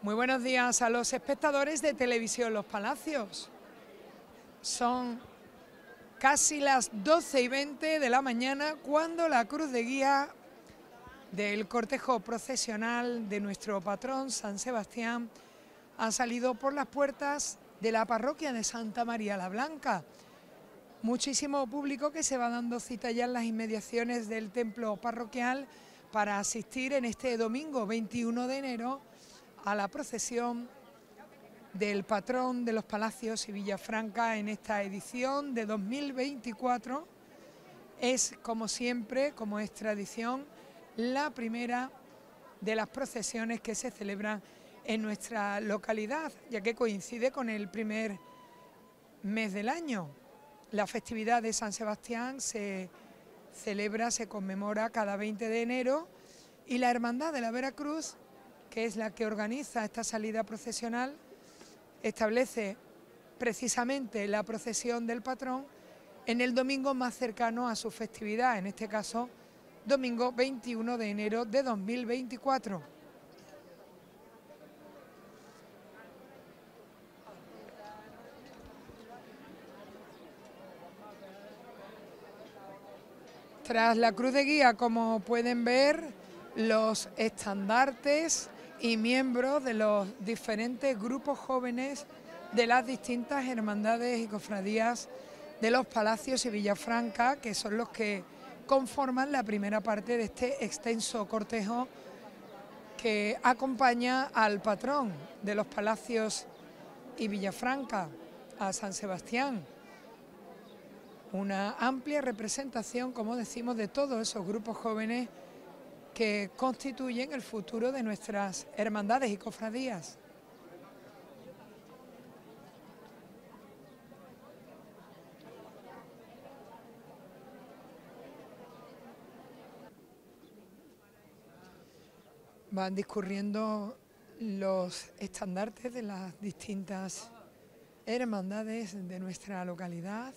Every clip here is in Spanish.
Muy buenos días a los espectadores de Televisión Los Palacios. Son casi las 12:20 de la mañana cuando la cruz de guía del cortejo procesional de nuestro patrón San Sebastián ha salido por las puertas de la parroquia de Santa María la Blanca. Muchísimo público que se va dando cita ya en las inmediaciones del templo parroquial para asistir en este domingo 21 de enero a la procesión del patrón de los Palacios y Villafranca en esta edición de 2024. Es, como siempre, como es tradición, la primera de las procesiones que se celebran en nuestra localidad, ya que coincide con el primer mes del año. La festividad de San Sebastián se celebra, se conmemora cada 20 de enero y la Hermandad de la Veracruz, que es la que organiza esta salida procesional, establece precisamente la procesión del patrón en el domingo más cercano a su festividad, en este caso, domingo 21 de enero de 2024. Tras la cruz de guía, como pueden ver, los estandartes y miembros de los diferentes grupos jóvenes de las distintas hermandades y cofradías de los Palacios y Villafranca, que son los que conforman la primera parte de este extenso cortejo que acompaña al patrón de los Palacios y Villafranca, a San Sebastián. Una amplia representación, como decimos, de todos esos grupos jóvenes que constituyen el futuro de nuestras hermandades y cofradías. Van discurriendo los estandartes de las distintas hermandades de nuestra localidad.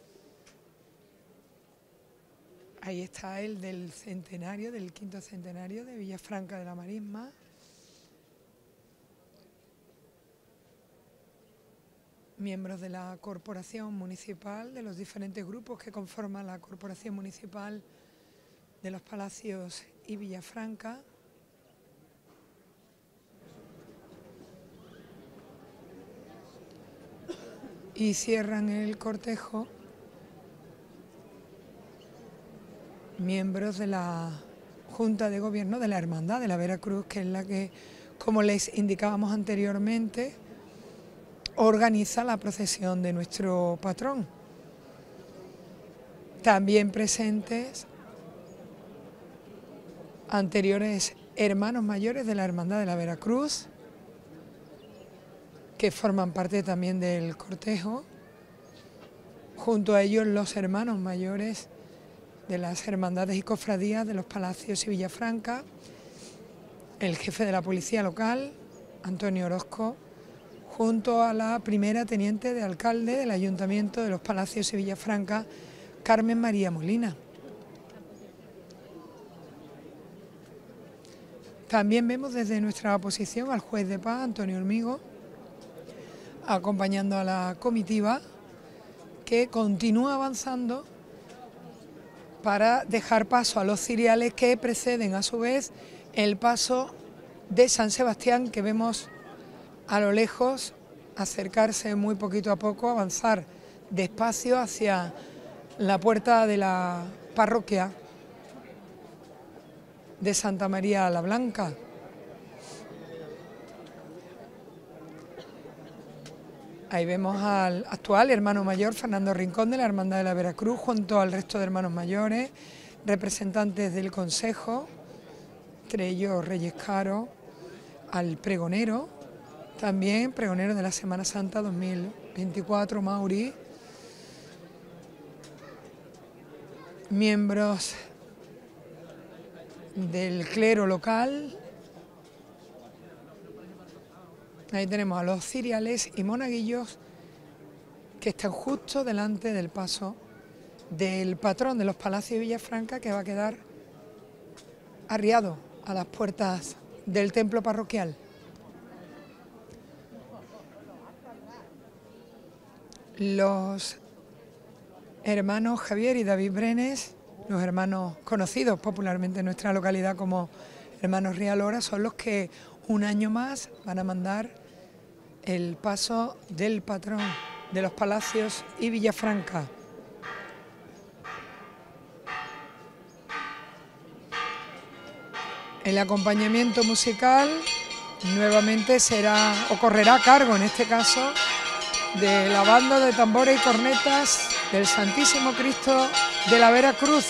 Ahí está el del centenario, del quinto centenario de Villafranca de la Marisma. Miembros de la corporación municipal, de los diferentes grupos que conforman la corporación municipal de los Palacios y Villafranca. Y cierran el cortejo miembros de la Junta de Gobierno de la Hermandad de la Veracruz, que es la que, como les indicábamos anteriormente, organiza la procesión de nuestro patrón. También presentes anteriores hermanos mayores de la Hermandad de la Veracruz, que forman parte también del cortejo, junto a ellos los hermanos mayores de las hermandades y cofradías de los Palacios y Villafranca, el jefe de la policía local, Antonio Orozco, junto a la primera teniente de alcalde del Ayuntamiento de los Palacios y Villafranca, Carmen María Molina. También vemos desde nuestra posición al juez de paz, Antonio Hormigo, acompañando a la comitiva, que continúa avanzando para dejar paso a los ciriales que preceden a su vez el paso de San Sebastián, que vemos a lo lejos acercarse muy poquito a poco, avanzar despacio hacia la puerta de la parroquia de Santa María la Blanca. Ahí vemos al actual hermano mayor Fernando Rincón de la Hermandad de la Veracruz, junto al resto de hermanos mayores, representantes del Consejo, entre ellos Reyes Caro, al pregonero, también pregonero de la Semana Santa 2024, Mauri, miembros del clero local. Ahí tenemos a los ciriales y monaguillos que están justo delante del paso del patrón de los Palacios de Villafranca, que va a quedar arriado a las puertas del templo parroquial. los hermanos Javier y David Brenes, los hermanos conocidos popularmente en nuestra localidad como hermanos Rialora, son los que un año más van a mandar el paso del patrón de los Palacios y Villafranca. El acompañamiento musical nuevamente correrá a cargo, en este caso, de la banda de tambores y cornetas del Santísimo Cristo de la Vera Cruz.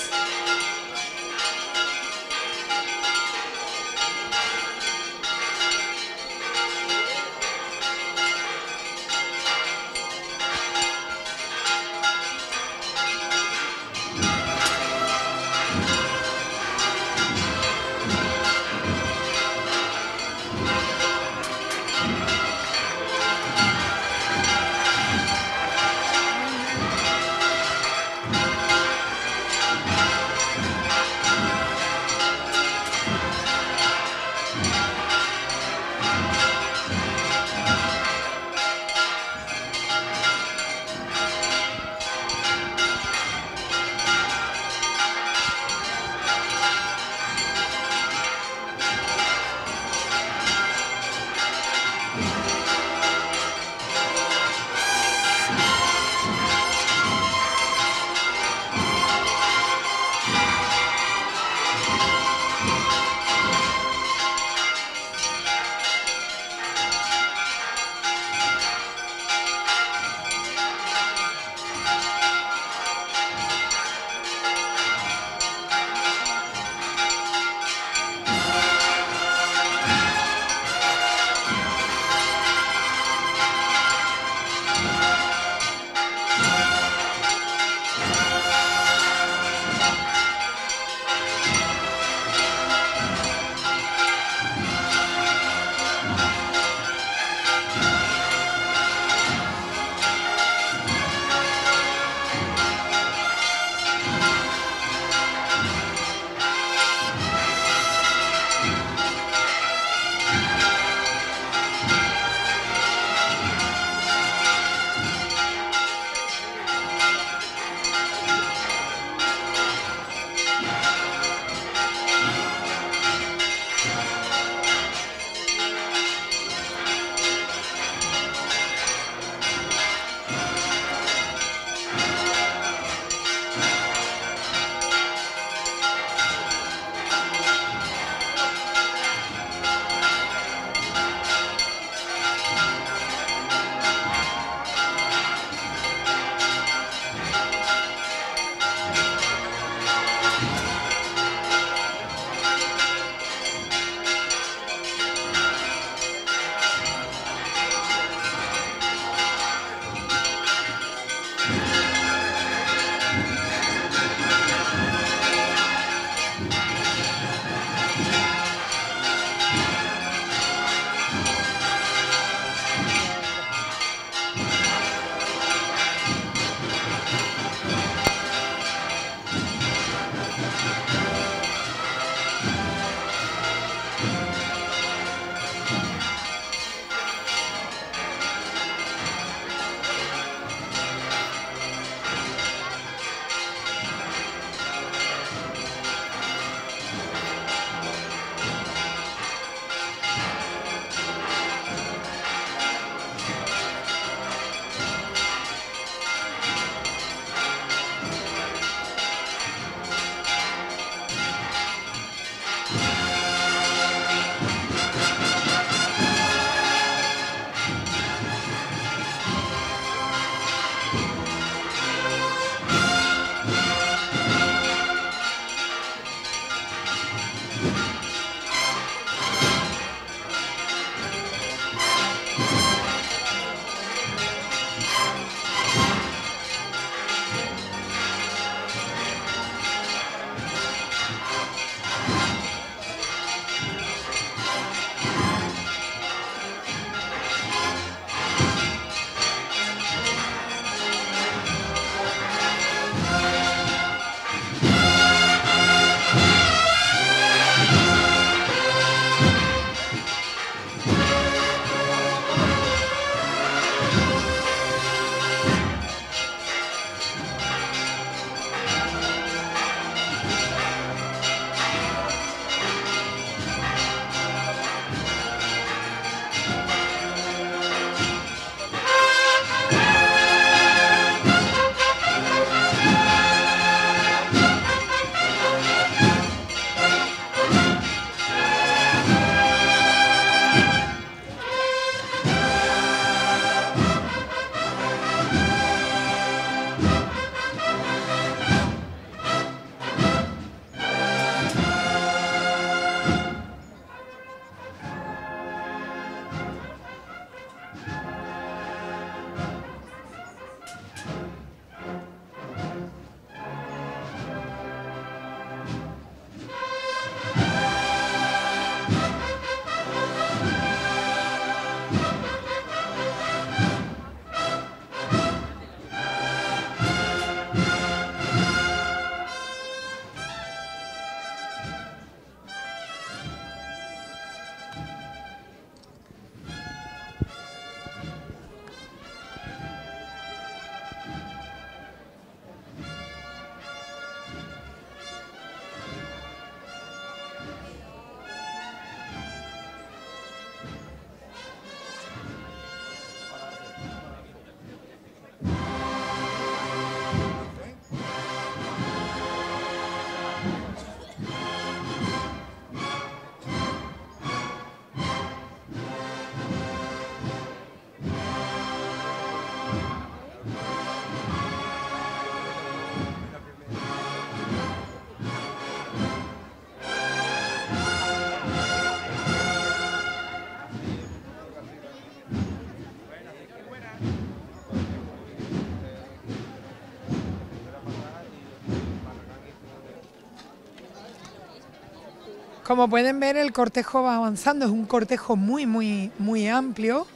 Como pueden ver, el cortejo va avanzando, es un cortejo muy amplio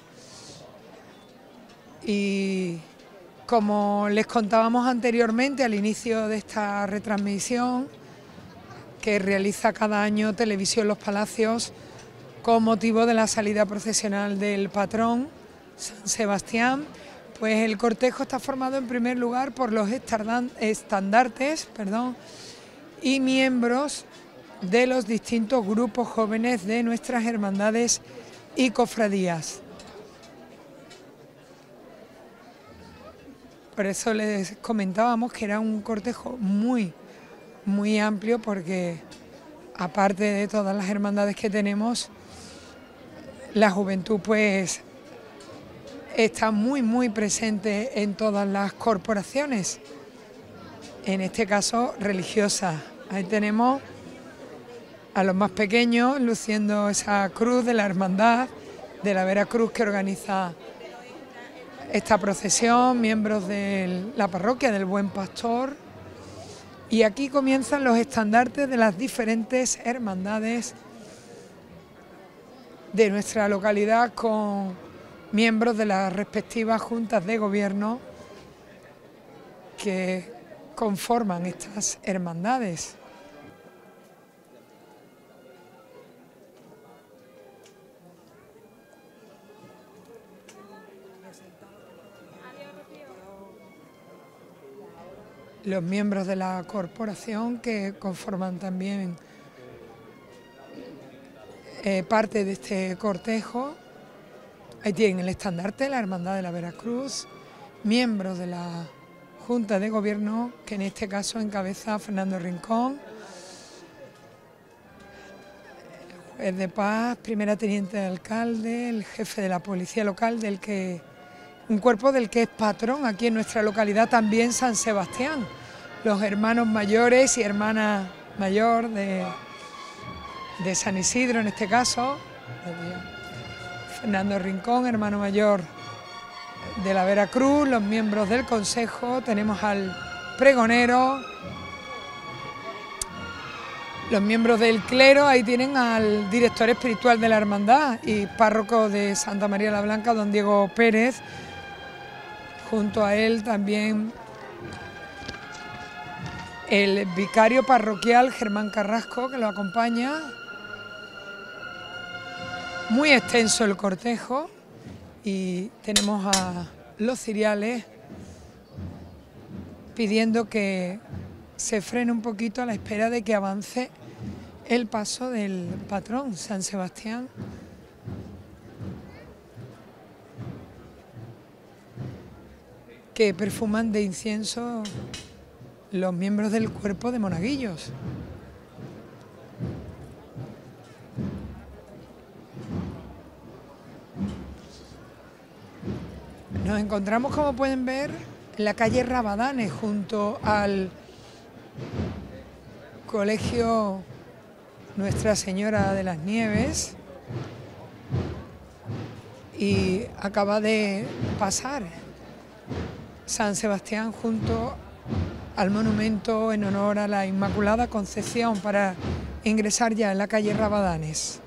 y como les contábamos anteriormente al inicio de esta retransmisión que realiza cada año Televisión Los Palacios con motivo de la salida procesional del patrón San Sebastián, pues el cortejo está formado en primer lugar por los estandartes y miembros de los distintos grupos jóvenes de nuestras hermandades y cofradías. Por eso les comentábamos que era un cortejo muy amplio, porque aparte de todas las hermandades que tenemos, la juventud pues está muy presente en todas las corporaciones, en este caso religiosas. Ahí tenemos a los más pequeños luciendo esa cruz de la hermandad de la Veracruz que organiza esta procesión, miembros de la parroquia del Buen Pastor, y aquí comienzan los estandartes de las diferentes hermandades de nuestra localidad con miembros de las respectivas juntas de gobierno que conforman estas hermandades. Los miembros de la corporación que conforman también parte de este cortejo. Ahí tienen el estandarte de la Hermandad de la Veracruz, miembros de la Junta de Gobierno, que en este caso encabeza Fernando Rincón, el juez de paz, primera teniente de alcalde, el jefe de la policía local, un cuerpo del que es patrón aquí en nuestra localidad también San Sebastián, los hermanos mayores y hermana mayor de San Isidro en este caso, Fernando Rincón, hermano mayor de la Veracruz, los miembros del consejo, tenemos al pregonero, los miembros del clero, ahí tienen al director espiritual de la hermandad y párroco de Santa María la Blanca, don Diego Pérez. Junto a él también el vicario parroquial Germán Carrasco, que lo acompaña. Muy extenso el cortejo y tenemos a los ciriales pidiendo que se frene un poquito a la espera de que avance el paso del patrón San Sebastián. Que perfuman de incienso los miembros del cuerpo de monaguillos. Nos encontramos, como pueden ver, en la calle Rabadanes, junto al Colegio Nuestra Señora de las Nieves, y acaba de pasar San Sebastián junto al monumento en honor a la Inmaculada Concepción para ingresar ya en la calle Rabadanes.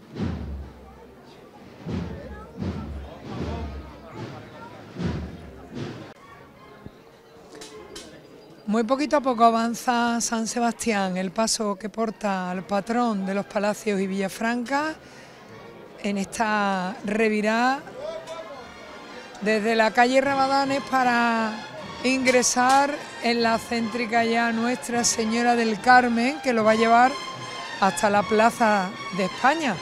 Muy poquito a poco avanza San Sebastián, el paso que porta al patrón de los Palacios y Villafranca en esta revirada desde la calle Rabadanes para ingresar en la céntrica ya Nuestra Señora del Carmen, que lo va a llevar hasta la Plaza de España.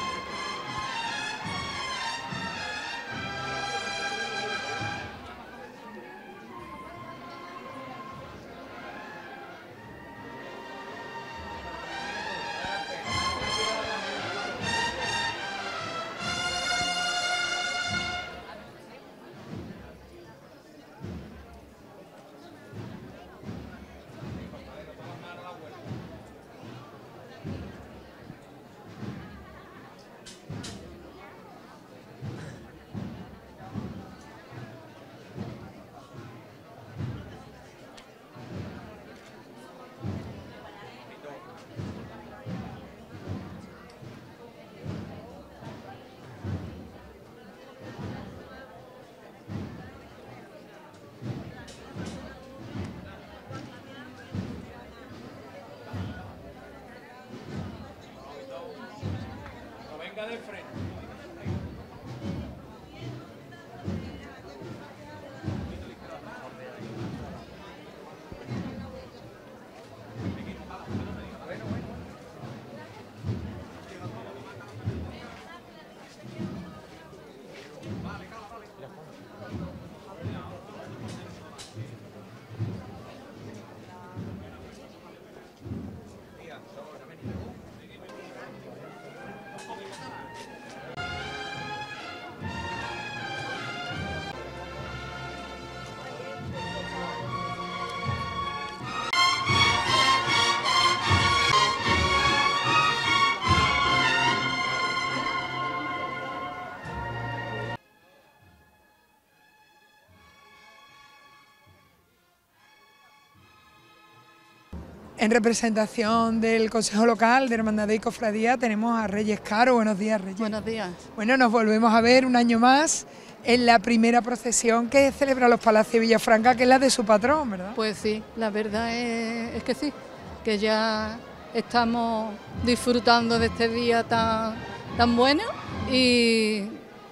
En representación del Consejo Local de Hermandad y Cofradía tenemos a Reyes Caro. Buenos días, Reyes. Buenos días. Bueno, nos volvemos a ver un año más en la primera procesión que celebra los Palacios de Villafranca, que es la de su patrón, ¿verdad? Pues sí, la verdad es que sí, que ya estamos disfrutando de este día tan bueno y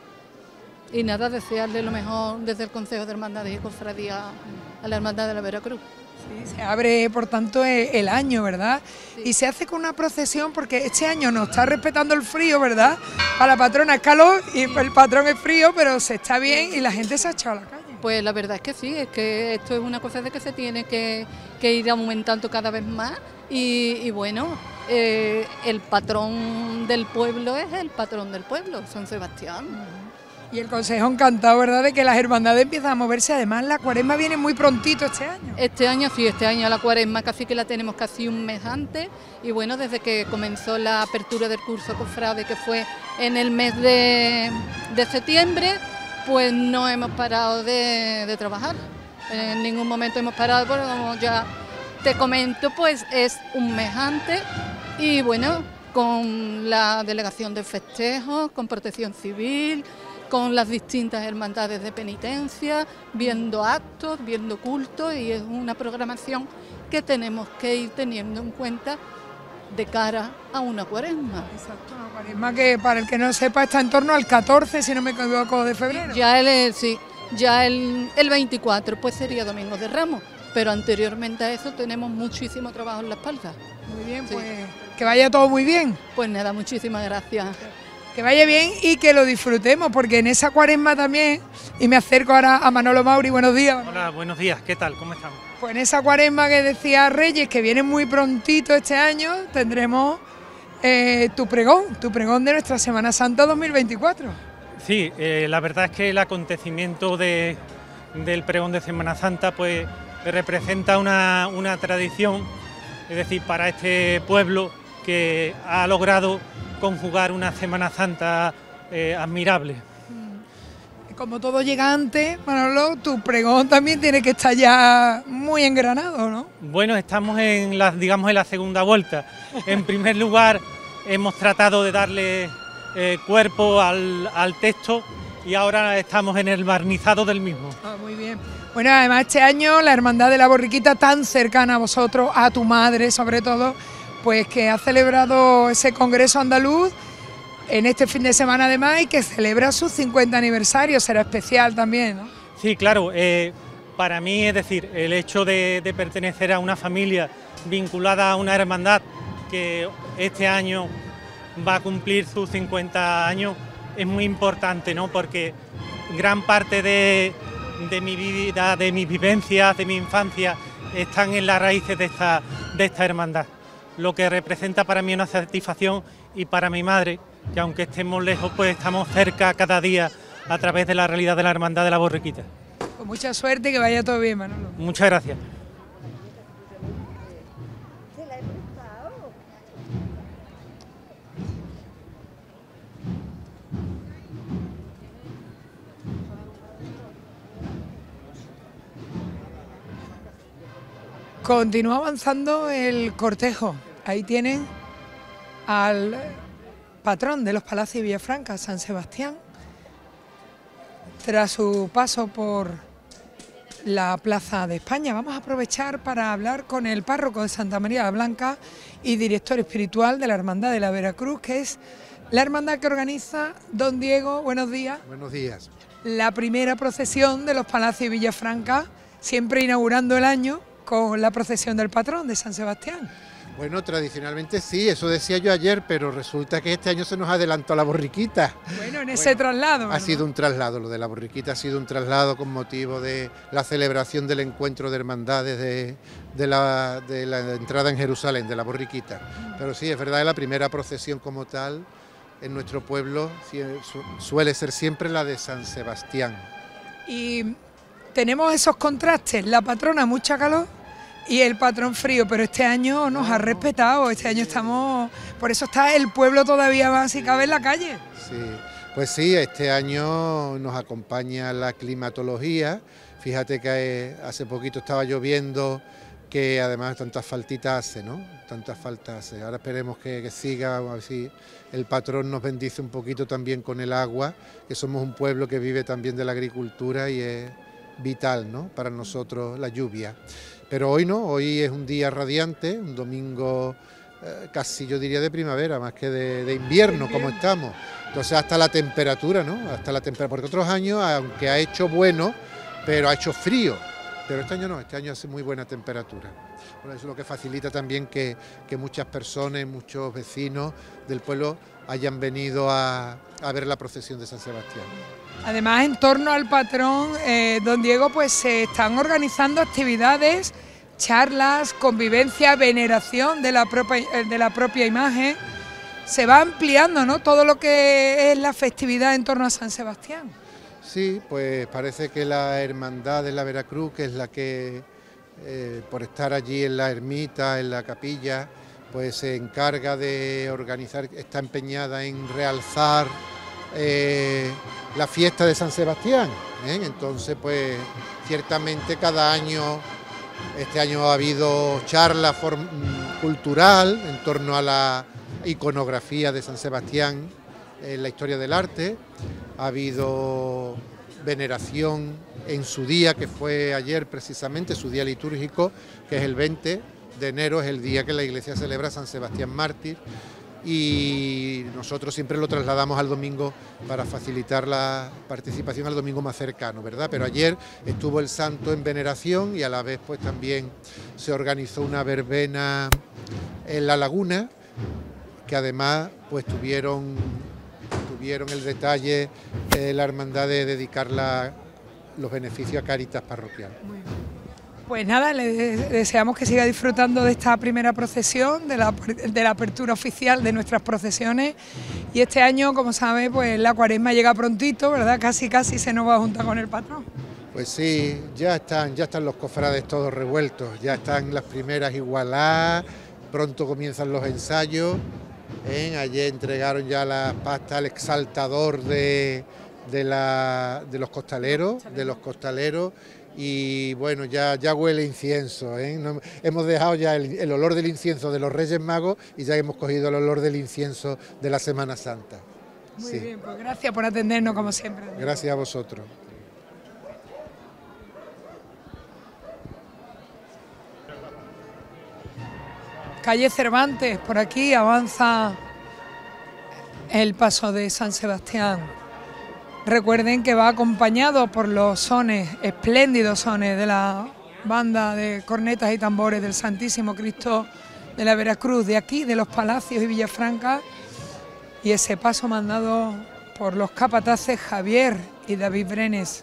nada, desearle lo mejor desde el Consejo de Hermandades y Cofradía a la Hermandad de la Veracruz. Sí, se abre, por tanto, el año, ¿verdad? Sí. Y se hace con una procesión porque este año nos está respetando el frío, ¿verdad? Para la patrona es calor y el patrón es frío, pero se está bien y la gente se ha echado a la calle. Pues la verdad es que sí, es que esto es una cosa de que se tiene que ir aumentando cada vez más y bueno, el patrón del pueblo es el patrón del pueblo, San Sebastián. Y el Consejo encantado, ¿verdad?, de que las hermandades empiezan a moverse. Además, la Cuaresma viene muy prontito este año. Este año la Cuaresma casi que la tenemos casi un mes antes. Y bueno, desde que comenzó la apertura del curso cofrade, que fue en el mes de septiembre, pues no hemos parado de trabajar. En ningún momento hemos parado, porque como ya te comento, pues es un mes antes. Y bueno, con la delegación de festejos, con Protección Civil, con las distintas hermandades de penitencia, viendo actos, viendo cultos, y es una programación que tenemos que ir teniendo en cuenta de cara a una Cuaresma. Exacto, una Cuaresma que, para el que no sepa, está en torno al 14, si no me equivoco, de febrero. Ya el 24 pues sería Domingo de Ramos, pero anteriormente a eso tenemos muchísimo trabajo en la espalda. Muy bien, sí. Pues que vaya todo muy bien. Pues nada, muchísimas gracias. Que vaya bien y que lo disfrutemos, porque en esa Cuaresma también, y me acerco ahora a Manolo Mauri. Buenos días. Hola, buenos días, ¿qué tal? ¿Cómo estamos? Pues en esa Cuaresma que decía Reyes, que viene muy prontito este año, tendremos tu pregón de nuestra Semana Santa 2024. Sí, la verdad es que el acontecimiento del pregón de Semana Santa pues representa una tradición, es decir, para este pueblo que ha logrado conjugar una Semana Santa admirable. Como todo llega antes, Manolo, tu pregón también tiene que estar ya muy engranado, ¿no? Bueno, estamos en la segunda vuelta. En primer lugar, hemos tratado de darle cuerpo al texto y ahora estamos en el barnizado del mismo. Ah, muy bien. Bueno, además este año la Hermandad de la Borriquita, tan cercana a vosotros, a tu madre sobre todo, pues que ha celebrado ese Congreso Andaluz en este fin de semana además y que celebra su 50 aniversario, será especial también, ¿no? Sí, claro, para mí, es decir, el hecho de pertenecer a una familia vinculada a una hermandad que este año va a cumplir sus 50 años es muy importante, ¿no? Porque gran parte de mi vida, de mis vivencias, de mi infancia, están en las raíces de esta hermandad. Lo que representa para mí una satisfacción, y para mi madre, que aunque estemos lejos, pues estamos cerca cada día a través de la realidad de la Hermandad de la Borriquita. Pues mucha suerte y que vaya todo bien, Manolo. Muchas gracias. Continúa avanzando el cortejo. Ahí tienen al patrón de los Palacios de Villafranca, San Sebastián, tras su paso por la Plaza de España. Vamos a aprovechar para hablar con el párroco de Santa María la Blanca y director espiritual de la Hermandad de la Veracruz, que es La hermandad que organiza, don Diego, buenos días. Buenos días. La primera procesión de los Palacios de Villafranca, siempre inaugurando el año con la procesión del patrón de San Sebastián. Bueno, tradicionalmente sí, eso decía yo ayer, pero resulta que este año se nos adelantó la borriquita. Bueno, en ese traslado, ¿verdad? Ha sido un traslado, lo de la borriquita ha sido un traslado con motivo de la celebración del encuentro de hermandades de la entrada en Jerusalén, de la borriquita. Pero sí, es verdad, la primera procesión como tal en nuestro pueblo suele ser siempre la de San Sebastián. Y tenemos esos contrastes, la patrona mucha calor y el patrón frío, pero este año nos ha respetado, este año estamos, por eso está el pueblo todavía más si cabe en la calle. Sí, pues sí, este año nos acompaña la climatología, fíjate que hace poquito estaba lloviendo, que además tantas faltitas hace, ¿no? Tantas faltas hace. Ahora esperemos que siga, a ver si el patrón nos bendice un poquito también con el agua, que somos un pueblo que vive también de la agricultura y es vital, ¿no?, para nosotros la lluvia. Pero hoy no, hoy es un día radiante, un domingo casi yo diría de primavera, más que de invierno, como estamos. Entonces hasta la temperatura, ¿no? Hasta la temperatura, porque otros años, aunque ha hecho bueno, pero ha hecho frío. Pero este año no, este año hace muy buena temperatura. Bueno, eso es lo que facilita también que muchas personas, muchos vecinos del pueblo hayan venido a ver la procesión de San Sebastián. Además, en torno al patrón, don Diego, pues se están organizando actividades, charlas, convivencia, veneración de la propia imagen. Se va ampliando, ¿no?, todo lo que es la festividad en torno a San Sebastián. Sí, pues parece que la hermandad de la Veracruz, que es la que, por estar allí en la ermita, en la capilla, pues se encarga de organizar, está empeñada en realzar la fiesta de San Sebastián, ¿eh? Entonces, pues ciertamente cada año, este año ha habido charla cultural en torno a la iconografía de San Sebastián en la historia del arte. Ha habido veneración en su día, que fue ayer precisamente, su día litúrgico, que es el 20 de enero, es el día que la Iglesia celebra San Sebastián Mártir, y nosotros siempre lo trasladamos al domingo para facilitar la participación al domingo más cercano, ¿verdad? Pero ayer estuvo el santo en veneración y a la vez pues también se organizó una verbena en la laguna, que además pues tuvieron el detalle la hermandad de dedicar los beneficios a Cáritas Parroquial. Pues nada, le deseamos que siga disfrutando de esta primera procesión, de la apertura oficial de nuestras procesiones, y este año, como sabe, pues la Cuaresma llega prontito, ¿verdad? Casi se nos va a juntar con el patrón. Pues sí, ya están los cofrades todos revueltos, ya están las primeras igualadas, pronto comienzan los ensayos. Ayer entregaron ya la pasta al exaltador de los costaleros, y bueno, ya huele incienso, ¿eh? Hemos dejado ya el olor del incienso de los Reyes Magos y ya hemos cogido el olor del incienso de la Semana Santa. Muy bien, pues gracias por atendernos como siempre. Gracias a vosotros. Calle Cervantes, por aquí avanza el paso de San Sebastián. Recuerden que va acompañado por los sones, espléndidos sones de la banda de cornetas y tambores del Santísimo Cristo de la Veracruz, de aquí, de los Palacios y Villafranca, y ese paso mandado por los capataces Javier y David Brenes.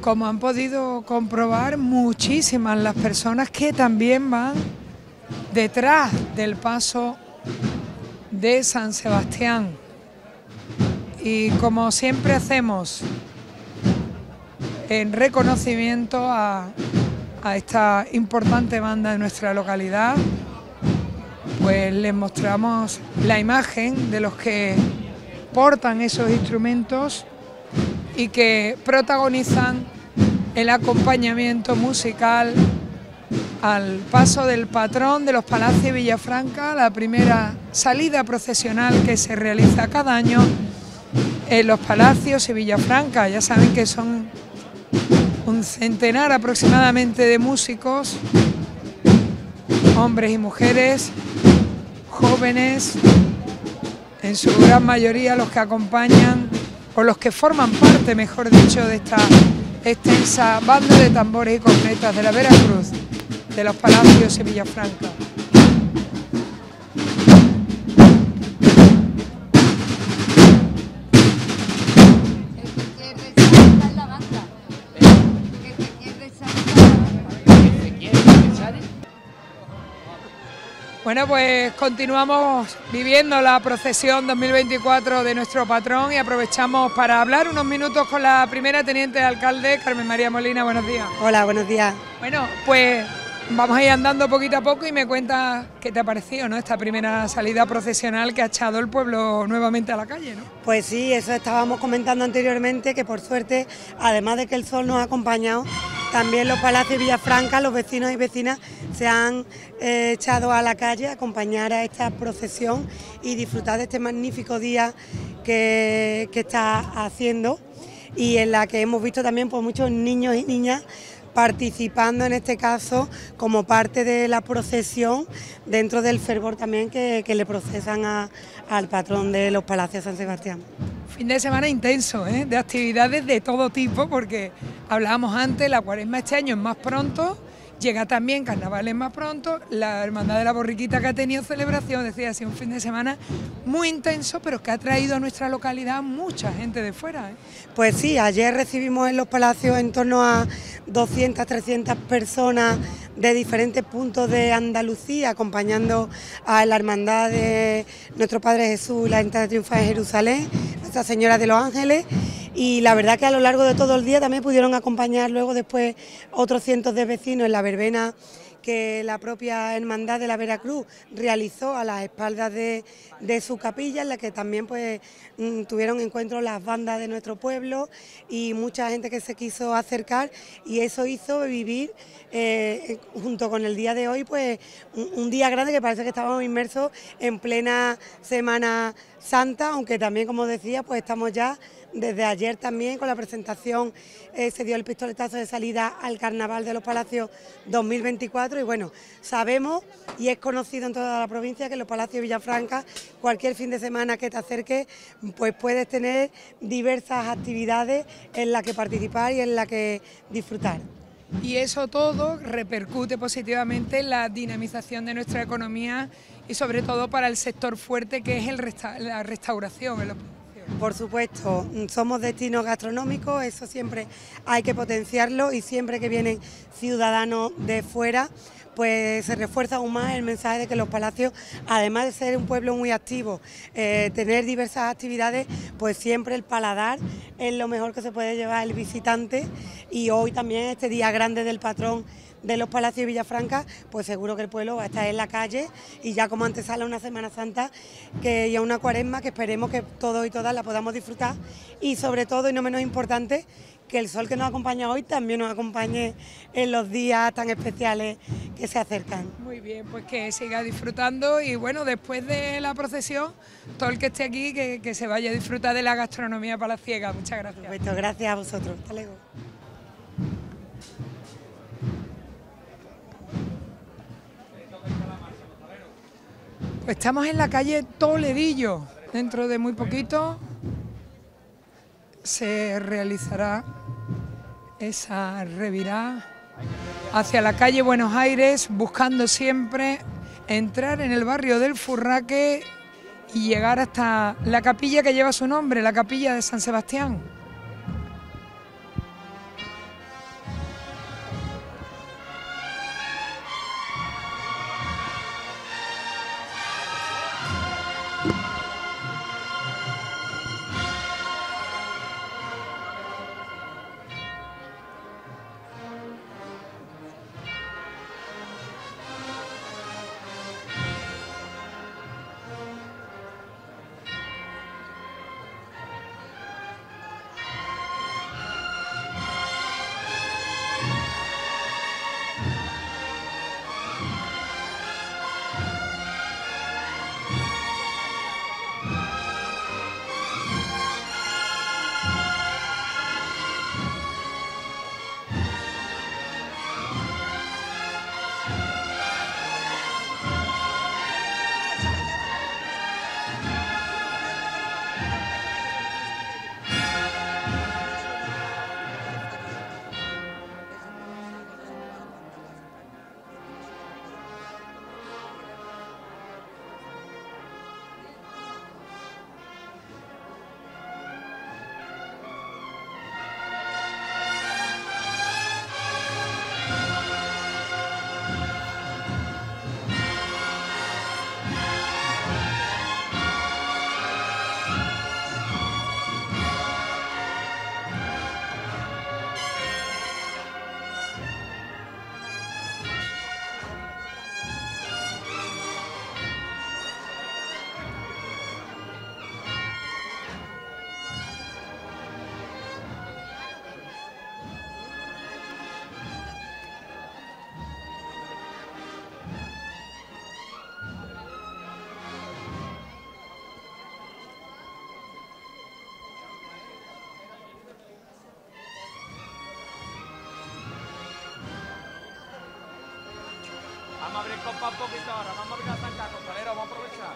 Como han podido comprobar, muchísimas las personas que también van detrás del paso de San Sebastián. Y como siempre hacemos, en reconocimiento a esta importante banda de nuestra localidad, pues les mostramos la imagen de los que portan esos instrumentos y que protagonizan el acompañamiento musical al paso del patrón de los Palacios de Villafranca, la primera salida procesional que se realiza cada año en los Palacios y Villafranca. Ya saben que son un centenar aproximadamente de músicos, hombres y mujeres, jóvenes, en su gran mayoría los que acompañan o los que forman parte, mejor dicho, de esta extensa banda de tambores y cornetas de la Veracruz, de los Palacios y Villafranca. Bueno, pues continuamos viviendo la procesión 2024 de nuestro patrón y aprovechamos para hablar unos minutos con la primera teniente de alcalde, Carmen María Molina. Buenos días. Hola, buenos días. Bueno, pues vamos a ir andando poquito a poco y me cuentas qué te ha parecido, ¿no?, esta primera salida procesional que ha echado el pueblo nuevamente a la calle, ¿no? Pues sí, eso estábamos comentando anteriormente, que por suerte, además de que el sol nos ha acompañado, también los Palacios de Villafranca, los vecinos y vecinas se han echado a la calle a acompañar a esta procesión y disfrutar de este magnífico día que está haciendo, y en la que hemos visto también pues, muchos niños y niñas participando en este caso como parte de la procesión, dentro del fervor también que le procesan al patrón de los Palacios San Sebastián. Fin de semana intenso, de actividades de todo tipo, porque hablábamos antes, la Cuaresma este año es más pronto, llega también carnavales más pronto, la Hermandad de la Borriquita que ha tenido celebración, decía, ha sido un fin de semana muy intenso, pero que ha traído a nuestra localidad mucha gente de fuera. Pues sí, ayer recibimos en los Palacios en torno a 200, 300 personas de diferentes puntos de Andalucía, acompañando a la Hermandad de Nuestro Padre Jesús, la Entrada Triunfal de Jerusalén, Nuestra Señora de los Ángeles, y la verdad que a lo largo de todo el día también pudieron acompañar luego después otros cientos de vecinos en la verbena que la propia Hermandad de la Veracruz realizó a las espaldas de su capilla, en la que también pues tuvieron encuentro las bandas de nuestro pueblo y mucha gente que se quiso acercar, y eso hizo vivir junto con el día de hoy pues un día grande, que parece que estábamos inmersos en plena Semana Santa, aunque también, como decía, pues estamos ya desde ayer también con la presentación, se dio el pistoletazo de salida al Carnaval de los Palacios 2024, y bueno, sabemos y es conocido en toda la provincia que en los Palacios de Villafranca, cualquier fin de semana que te acerques, pues puedes tener diversas actividades en las que participar y en las que disfrutar. Y eso todo repercute positivamente en la dinamización de nuestra economía y sobre todo para el sector fuerte que es la restauración. Por supuesto, somos destinos gastronómicos, eso siempre hay que potenciarlo, y siempre que vienen ciudadanos de fuera, pues se refuerza aún más el mensaje de que los Palacios, además de ser un pueblo muy activo, tener diversas actividades, pues siempre el paladar es lo mejor que se puede llevar el visitante, y hoy también este día grande del patrón de los Palacios de Villafranca, pues seguro que el pueblo va a estar en la calle, y ya como antesala una Semana Santa y a una Cuaresma que esperemos que todos y todas la podamos disfrutar, y sobre todo, y no menos importante, que el sol que nos acompaña hoy también nos acompañe en los días tan especiales que se acercan. Muy bien, pues que siga disfrutando, y bueno, después de la procesión, todo el que esté aquí que se vaya a disfrutar de la gastronomía palaciega. Muchas gracias. Perfecto, gracias a vosotros. Hasta luego. Pues estamos en la calle Toledillo. Dentro de muy poquito se realizará esa revirada hacia la calle Buenos Aires, buscando siempre entrar en el barrio del Furraque y llegar hasta la capilla que lleva su nombre, la capilla de San Sebastián. Vamos a abrir copa un poquito ahora, vamos a abrir la zanca, costalero, vamos a aprovechar.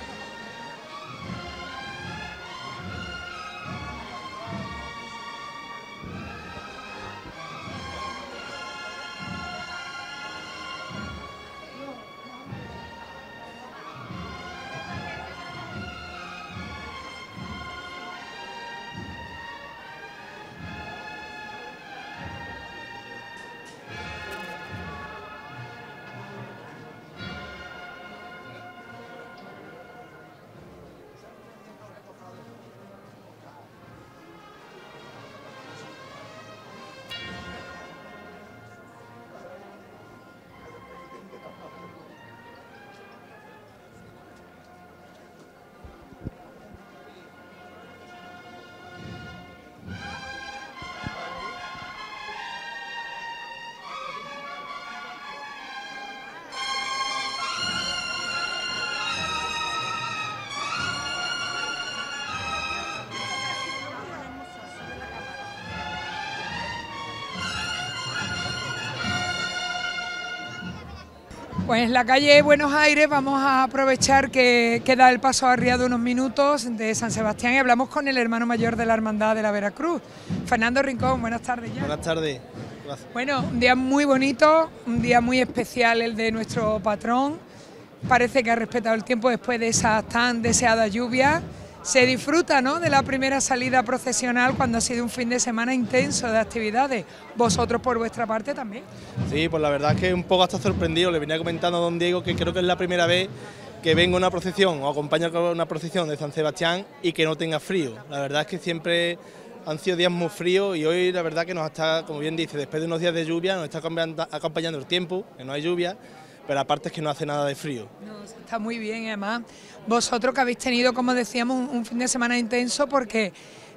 Pues en la calle Buenos Aires vamos a aprovechar que queda el paso arriado unos minutos de San Sebastián y hablamos con el hermano mayor de la Hermandad de la Veracruz, Fernando Rincón. Buenas tardes ya. Buenas tardes. Gracias. Bueno, un día muy bonito, un día muy especial el de nuestro patrón. Parece que ha respetado el tiempo después de esa tan deseada lluvia. Se disfruta, ¿no?, de la primera salida procesional cuando ha sido un fin de semana intenso de actividades. Vosotros por vuestra parte también. Sí, pues la verdad es que un poco hasta sorprendido. Le venía comentando a don Diego que creo que es la primera vez que vengo a una procesión o acompaño a una procesión de San Sebastián y que no tenga frío. La verdad es que siempre han sido días muy fríos y hoy la verdad que nos está, como bien dice, después de unos días de lluvia nos está acompañando el tiempo, que no hay lluvia, pero aparte es que no hace nada de frío. No, está muy bien, además vosotros que habéis tenido, como decíamos, un fin de semana intenso porque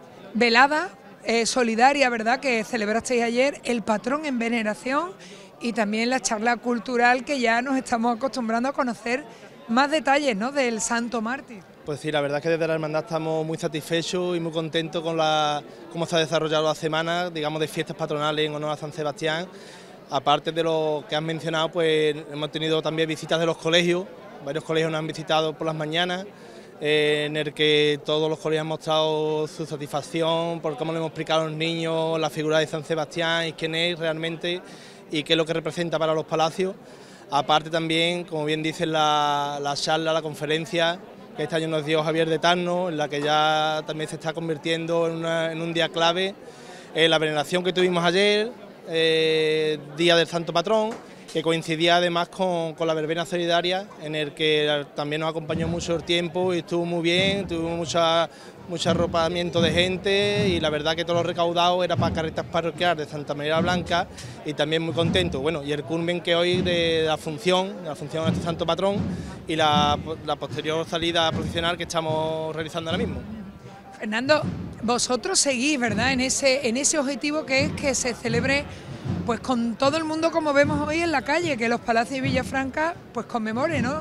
velada solidaria, ¿verdad?, que celebrasteis ayer, el patrón en veneración y también la charla cultural que ya nos estamos acostumbrando a conocer más detalles, ¿no?, del Santo Mártir. Pues sí, la verdad es que desde la Hermandad estamos muy satisfechos y muy contentos con cómo se ha desarrollado la semana, digamos, de fiestas patronales en honor a San Sebastián. Aparte de lo que han mencionado, pues hemos tenido también visitas de los colegios, varios colegios nos han visitado por las mañanas, en el que todos los colegios han mostrado su satisfacción por cómo le hemos explicado a los niños la figura de San Sebastián y quién es realmente y qué es lo que representa para los palacios. Aparte también, como bien dice la charla, la conferencia que este año nos dio Javier de Tarno, en la que ya también se está convirtiendo en un día clave, la veneración que tuvimos ayer, Día del Santo Patrón, que coincidía además con la verbena solidaria, en el que también nos acompañó mucho el tiempo y estuvo muy bien, tuvimos mucho arropamiento de gente y la verdad que todo lo recaudado era para carretas parroquiales de Santa María Blanca y también muy contento. Bueno, y el culmen que hoy de la función de este Santo Patrón y la posterior salida procesional que estamos realizando ahora mismo. Fernando, vosotros seguís, ¿verdad?, en ese objetivo que es que se celebre pues con todo el mundo como vemos hoy en la calle, que los Palacios de Villafranca pues conmemore, ¿no?,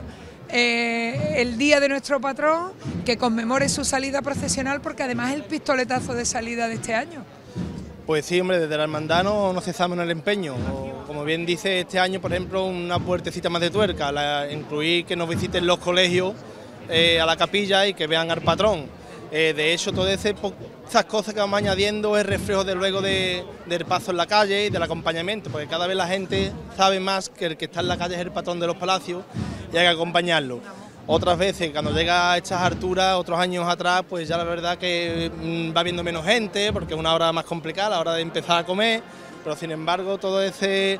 el día de nuestro patrón, que conmemore su salida procesional, porque además es el pistoletazo de salida de este año. Pues sí, hombre, desde la hermandad no cesamos en el empeño. Como bien dice, este año, por ejemplo, una puertecita más de tuerca, incluir que nos visiten los colegios a la capilla y que vean al patrón. De hecho, todas esas cosas que vamos añadiendo es reflejo de luego del paso en la calle y del acompañamiento, porque cada vez la gente sabe más que el que está en la calle es el patrón de los palacios y hay que acompañarlo. Otras veces, cuando llega a estas alturas, otros años atrás, pues ya la verdad que va viendo menos gente, porque es una hora más complicada, la hora de empezar a comer, pero sin embargo todo ese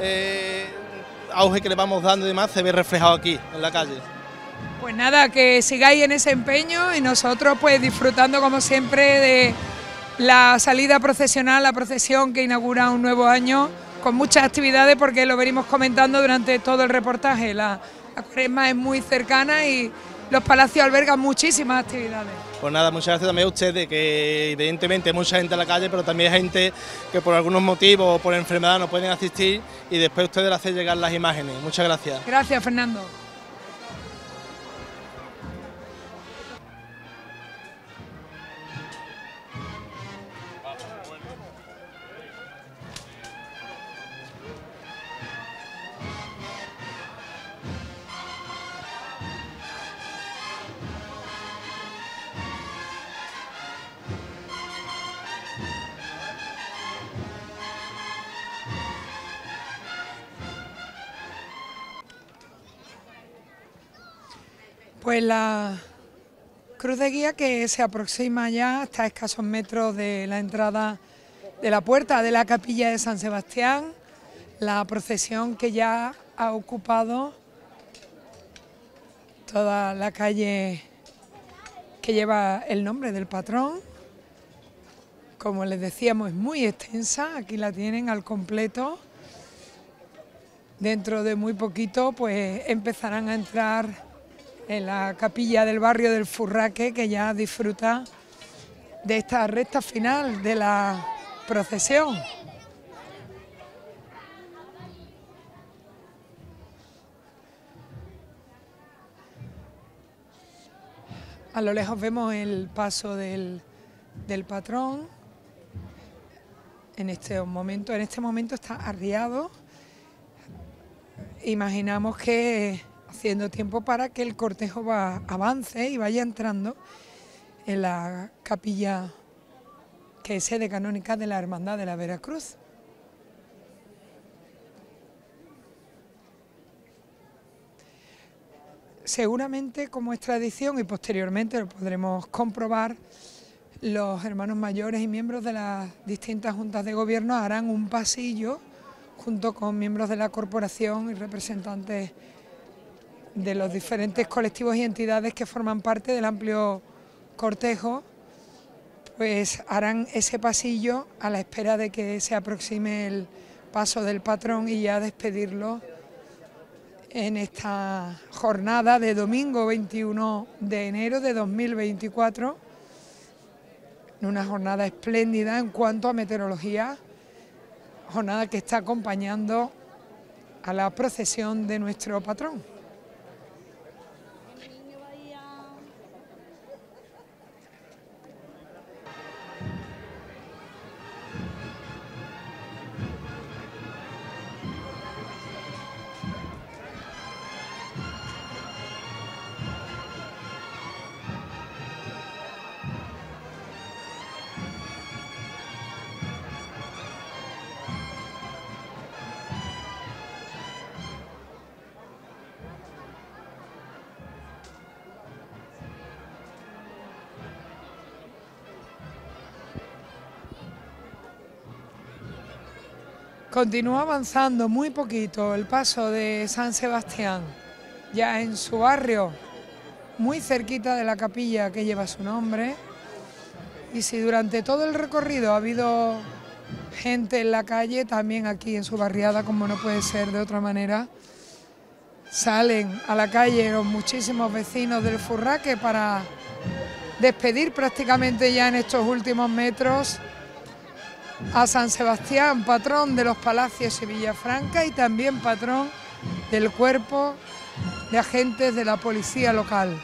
auge que le vamos dando y demás se ve reflejado aquí, en la calle. Pues nada, que sigáis en ese empeño y nosotros pues disfrutando como siempre de la salida procesional, la procesión que inaugura un nuevo año, con muchas actividades porque lo venimos comentando durante todo el reportaje. La Cuaresma es muy cercana y los palacios albergan muchísimas actividades. Pues nada, muchas gracias también a ustedes, que evidentemente hay mucha gente en la calle, pero también hay gente que por algunos motivos o por enfermedad no pueden asistir y después ustedes les hacen llegar las imágenes. Muchas gracias. Gracias, Fernando. Pues la cruz de guía que se aproxima ya, está a escasos metros de la entrada de la puerta de la capilla de San Sebastián, la procesión que ya ha ocupado toda la calle que lleva el nombre del patrón. Como les decíamos, es muy extensa, aquí la tienen al completo. Dentro de muy poquito pues empezarán a entrar en la capilla del barrio del Furraque, que ya disfruta de esta recta final de la procesión. A lo lejos vemos el paso del patrón. En este momento está arriado. Imaginamos que haciendo tiempo para que el cortejo avance y vaya entrando en la capilla que es sede canónica de la Hermandad de la Veracruz. Seguramente, como es tradición y posteriormente lo podremos comprobar, los hermanos mayores y miembros de las distintas juntas de gobierno harán un pasillo junto con miembros de la corporación y representantes de los diferentes colectivos y entidades que forman parte del amplio cortejo, pues harán ese pasillo a la espera de que se aproxime el paso del patrón y ya despedirlo en esta jornada de domingo 21 de enero de 2024, en una jornada espléndida en cuanto a meteorología, jornada que está acompañando a la procesión de nuestro patrón. Continúa avanzando muy poquito el paso de San Sebastián, ya en su barrio, muy cerquita de la capilla que lleva su nombre. Y si durante todo el recorrido ha habido gente en la calle, también aquí en su barriada, como no puede ser de otra manera, salen a la calle los muchísimos vecinos del Furraque para despedir prácticamente ya en estos últimos metros a San Sebastián, patrón de los Palacios y Villafranca y también patrón del cuerpo de agentes de la policía local.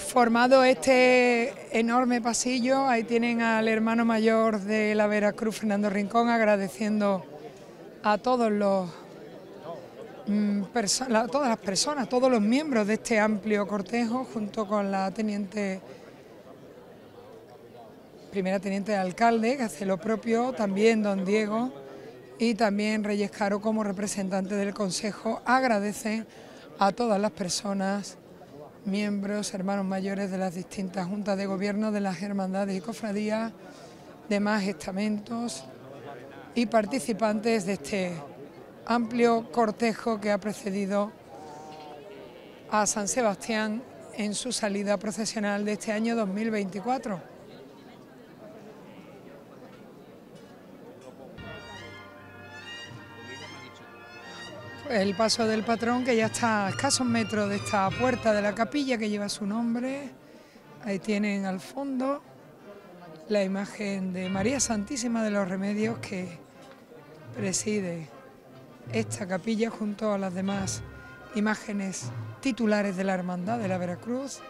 formado este enorme pasillo. Ahí tienen al hermano mayor de la Veracruz, Fernando Rincón, agradeciendo a todos todas las personas, todos los miembros de este amplio cortejo, junto con la primera teniente de alcalde, que hace lo propio, también don Diego y también Reyes Caro como representante del Consejo. Agradecen a todas las personas, miembros, hermanos mayores de las distintas juntas de gobierno, de las hermandades y cofradías, demás estamentos y participantes de este amplio cortejo que ha precedido a San Sebastián en su salida procesional de este año 2024. El paso del patrón, que ya está a escasos metros de esta puerta de la capilla que lleva su nombre. Ahí tienen al fondo la imagen de María Santísima de los Remedios, que preside esta capilla junto a las demás imágenes titulares de la Hermandad de la Veracruz.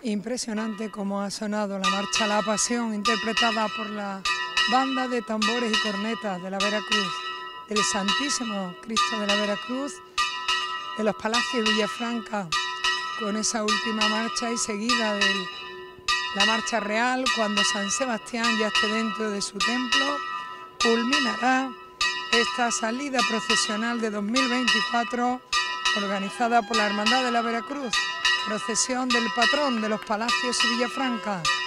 Impresionante cómo ha sonado la marcha La Pasión, interpretada por la banda de tambores y cornetas de la Veracruz, del Santísimo Cristo de la Veracruz, de los Palacios de Villafranca, con esa última marcha y seguida de la marcha real, cuando San Sebastián ya esté dentro de su templo, culminará esta salida procesional de 2024 organizada por la Hermandad de la Veracruz, procesión del patrón de los Palacios y Villafranca.